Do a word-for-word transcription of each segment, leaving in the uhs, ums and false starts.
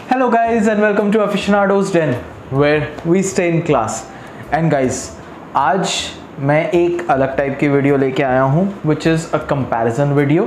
Hello guys and welcome to Aficionados Den where we stay in class. And guys, आज मैं एक अलग type की वीडियो लेके आया हूँ which is a comparison video.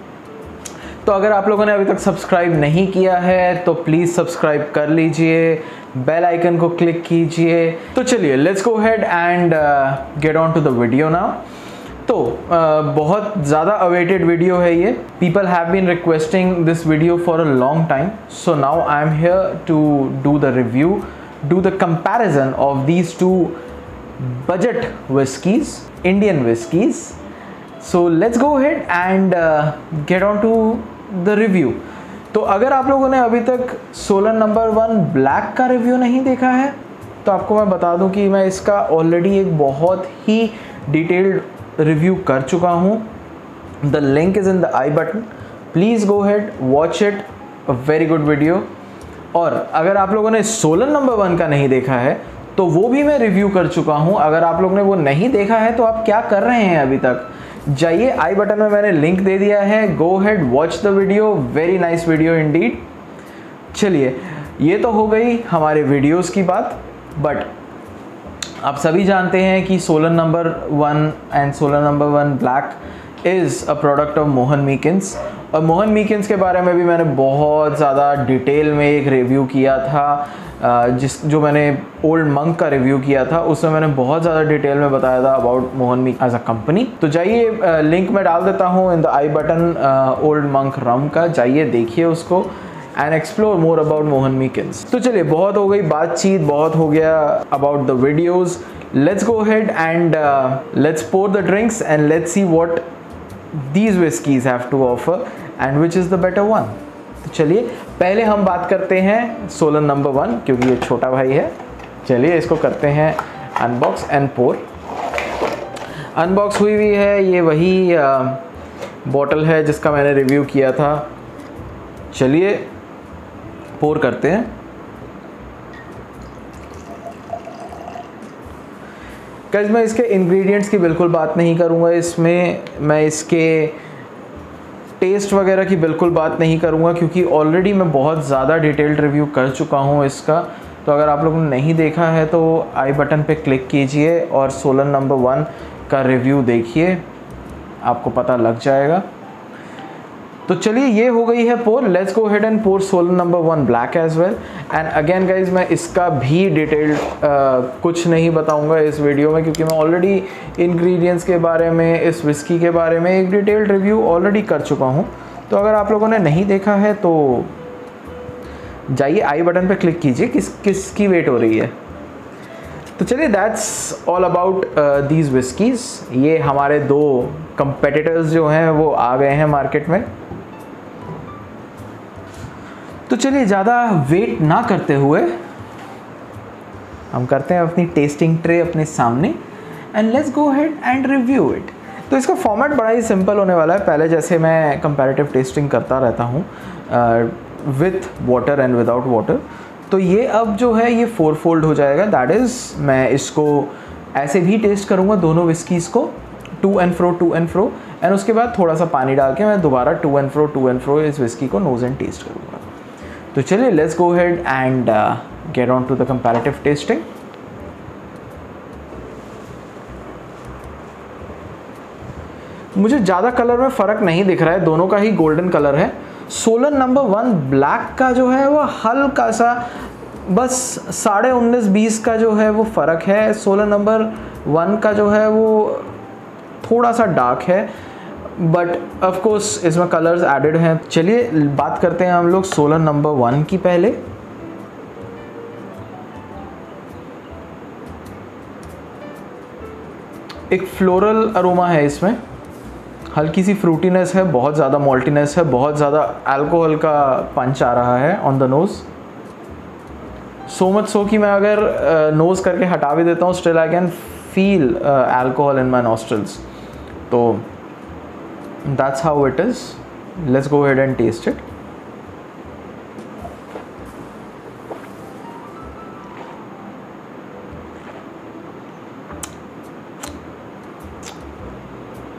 तो अगर आप लोगों ने अभी तक सब्सक्राइब नहीं किया है तो प्लीज़ सब्सक्राइब कर लीजिए, बेल आइकन को क्लिक कीजिए। तो चलिए let's go ahead and get on to the video now. तो uh, बहुत ज़्यादा अवेटेड वीडियो है ये। People have been requesting this video for a long time, so now I am here to do the review, do the comparison of these two budget whiskies, Indian whiskies. So let's go ahead and get on to the review. तो अगर आप लोगों ने अभी तक Solan number one black का review नहीं देखा है तो आपको मैं बता दूं कि मैं इसका ऑलरेडी एक बहुत ही डिटेल्ड रिव्यू कर चुका हूँ। The link is in the i button, please go head watch it, a very good video. और अगर आप लोगों ने सोलन नंबर वन का नहीं देखा है तो वो भी मैं रिव्यू कर चुका हूँ। अगर आप लोगों ने वो नहीं देखा है तो आप क्या कर रहे हैं अभी तक, जाइए आई बटन में मैंने लिंक दे दिया है, go head watch the video, very nice video indeed. चलिए ये तो हो गई हमारे वीडियोस की बात, बट आप सभी जानते हैं कि Solan number one and Solan number one black is a product of Mohan Meakins. और मोहन मीकिंस के बारे में भी मैंने बहुत ज़्यादा डिटेल में एक रिव्यू किया था, जिस जो मैंने ओल्ड मंक का रिव्यू किया था उसमें मैंने बहुत ज़्यादा डिटेल में बताया था about Mohan Meakin as a company. तो जाइए लिंक मैं डाल देता हूँ in the i button old monk rum का, जाइए देखिए उसको and explore more about Mohan Meakins. तो चलिए बहुत हो गई बातचीत, बहुत हो गया about the videos. Let's go ahead and let's pour the drinks and let's see what these whiskies have to offer and which is the better one. तो चलिए पहले हम बात करते हैं सोलन नंबर वन, क्योंकि ये छोटा भाई है। चलिए इसको करते हैं अनबॉक्स एंड पोर। अनबॉक्स हुई हुई है, ये वही बॉटल है जिसका मैंने रिव्यू किया था। चलिए पोर करते हैं। गाइस मैं इसके इंग्रेडिएंट्स की बिल्कुल बात नहीं करूंगा, इसमें मैं इसके टेस्ट वगैरह की बिल्कुल बात नहीं करूंगा क्योंकि ऑलरेडी मैं बहुत ज़्यादा डिटेल्ड रिव्यू कर चुका हूं इसका। तो अगर आप लोगों ने नहीं देखा है तो आई बटन पे क्लिक कीजिए और सोलन नंबर वन का रिव्यू देखिए, आपको पता लग जाएगा। तो चलिए ये हो गई है pour, let's go ahead and pour Solan number one black as well. And again guys मैं इसका भी डिटेल्ड कुछ नहीं बताऊंगा इस वीडियो में क्योंकि मैं ऑलरेडी इंग्रेडिएंट्स के बारे में, इस विस्की के बारे में एक डिटेल्ड रिव्यू ऑलरेडी कर चुका हूं। तो अगर आप लोगों ने नहीं देखा है तो जाइए आई बटन पे क्लिक कीजिए, किस किसकी वेट हो रही है। तो चलिए that's all about these whiskies. ये हमारे दो कंपेटिटर्स जो हैं वो आ गए हैं मार्केट में। तो चलिए ज़्यादा वेट ना करते हुए हम करते हैं अपनी टेस्टिंग ट्रे अपने सामने and let's go ahead and review it. तो इसका फॉर्मेट बड़ा ही सिंपल होने वाला है। पहले जैसे मैं कंपैरेटिव टेस्टिंग करता रहता हूँ with water and without water, तो ये अब जो है ये फोर फोल्ड हो जाएगा। दैट इज़ मैं इसको ऐसे भी टेस्ट करूँगा दोनों विस्कीज़ को, to and fro to and fro, and उसके बाद थोड़ा सा पानी डाल के मैं दोबारा to and fro to and fro इस विस्की को नोज एंड टेस्ट करूँगा। तो चलिए let's go ahead and get on to the comparative testing. मुझे ज़्यादा कलर में फ़र्क नहीं दिख रहा है, दोनों का ही गोल्डन कलर है। सोलन नंबर वन ब्लैक का जो है वो हल्का सा बस साढ़े उन्नीस बीस का जो है वो फ़र्क है। सोलन नंबर वन का जो है वो थोड़ा सा डार्क है, बट ऑफ कोर्स इसमें कलर्स एडेड हैं। चलिए बात करते हैं हम लोग सोलन नंबर वन की पहले। एक फ्लोरल अरोमा है इसमें, हल्की सी फ्रूटीनेस है, बहुत ज़्यादा मॉल्टीनेस है, बहुत ज़्यादा अल्कोहल का पंच आ रहा है on the nose. So much so कि मैं अगर नोज़ करके हटा भी देता हूँ still I can feel alcohol in my nostrils. तो that's how it is. Let's go ahead and test it.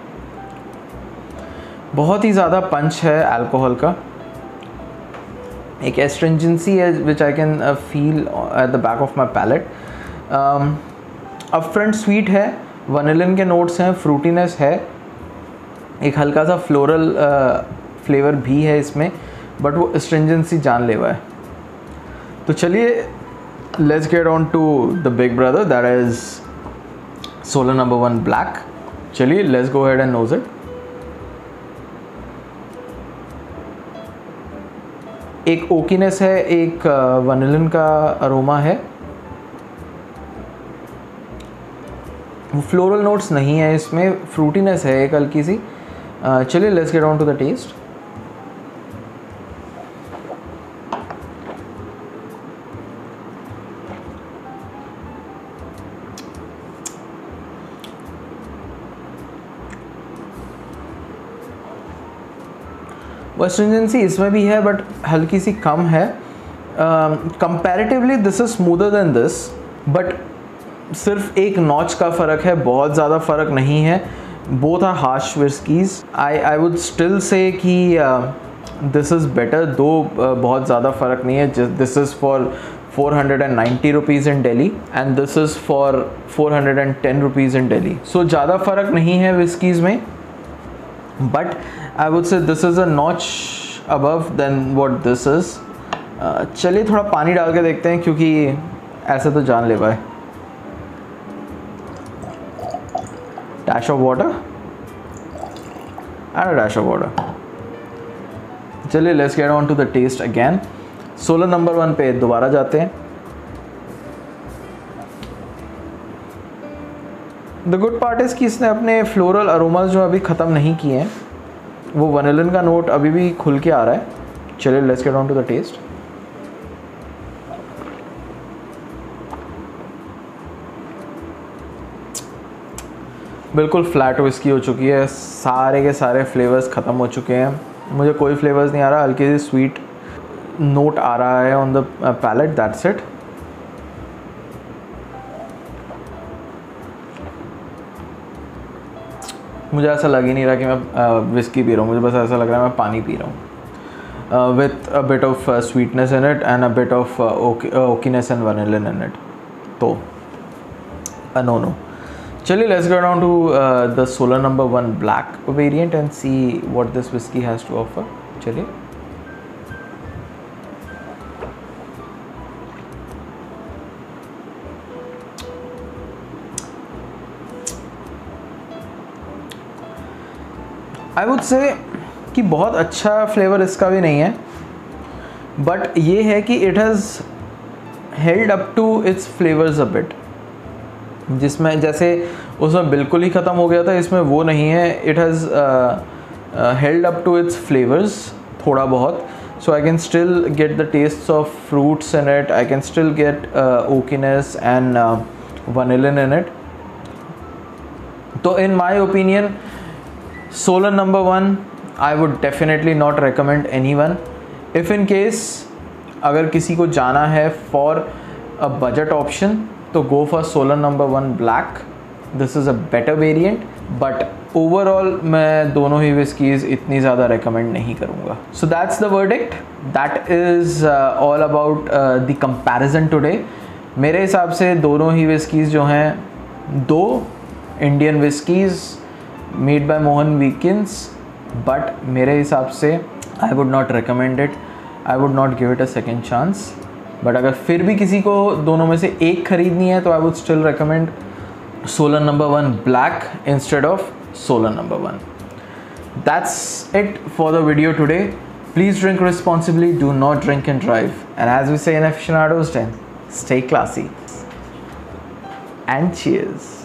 बहुत ही ज़्यादा पंच है अल्कोहल का। एक astringency है which I can uh, feel at the back of my palate. um, upfront sweet है, vanillin के notes हैं, fruitiness है, एक हल्का सा floral फ्लेवर uh, भी है इसमें, बट वो astringency जानलेवा है. तो चलिए let's get on to the big brother, that is Solar number one black. चलिए let's go ahead and nose it. एक ओकीनेस है, एक वनिलिन का अरोमा है, फ्लोरल नोट्स नहीं है इसमें, फ्रूटीनेस है एक हल्की सी. चलिए let's get on to the taste. Astringency इसमें भी है बट हल्की सी कम है. Comparatively this is smoother than this, but सिर्फ एक नॉच का फ़र्क है, बहुत ज़्यादा फ़र्क नहीं है. Both are harsh whiskies. I I would still say that this is better, though uh, बहुत ज़्यादा फ़र्क नहीं है. This is for four hundred ninety rupees in Delhi and this is for four hundred ten rupees in Delhi. So ज़्यादा फ़र्क नहीं है whiskies में, but I would say this is a notch above than what this is. uh, चलिए थोड़ा पानी डाल के देखते हैं क्योंकि ऐसे तो जान ले पाए. Dash of water and a dash of water. चलिए let's get on to the taste again. Solan number one पे दोबारा जाते हैं. द गुड पार्ट इज़ कि इसने अपने फ्लोरल अरोमास जो अभी ख़त्म नहीं किए हैं, वो वनिलिन का नोट अभी भी खुल के आ रहा है. चलिए let's get on to the taste. बिल्कुल फ्लैट विस्की हो चुकी है, सारे के सारे फ्लेवर्स ख़त्म हो चुके हैं. मुझे कोई फ्लेवर्स नहीं आ रहा, हल्की सी स्वीट नोट आ रहा है on the palate, that's it. मुझे ऐसा लग ही नहीं रहा कि मैं विस्की पी रहा हूँ, मुझे बस ऐसा लग रहा है मैं पानी पी रहा हूँ, with a bit of sweetness in it and a bit of oakiness and vanillin in it. तो नो नो चलिए let's get on to the solar number one black variant and see what this whisky has to offer. चलिए I would say कि बहुत अच्छा flavour इसका भी नहीं है, बट ये है कि it has held up to its flavours a bit. जिसमें जैसे उसमें बिल्कुल ही ख़त्म हो गया था, इसमें वो नहीं है. It has held up to its flavours थोड़ा बहुत. So I can still get the taste of fruits in it, I can still get oakiness and vanillin in it. तो in my opinion Solar number one, I would definitely not recommend anyone. If in case अगर किसी को जाना है for a budget option, तो go for Solar number one black. This is a better variant, but overall मैं दोनों ही whiskies इतनी ज़्यादा recommend नहीं करूँगा. So that's the verdict. That is uh, all about uh, the comparison today. मेरे हिसाब से दोनों ही whiskies जो हैं, दो Indian whiskies made by Mohan weekends, but मेरे हिसाब से I would not recommend it, I would not give it a second chance. But अगर फिर भी किसी को दोनों में से एक खरीदनी है तो I would still recommend solar number one black instead of solar number one. That's it for the video today. Please drink responsibly, do not drink and drive, and as we say in aficionados ten, stay classy and cheers.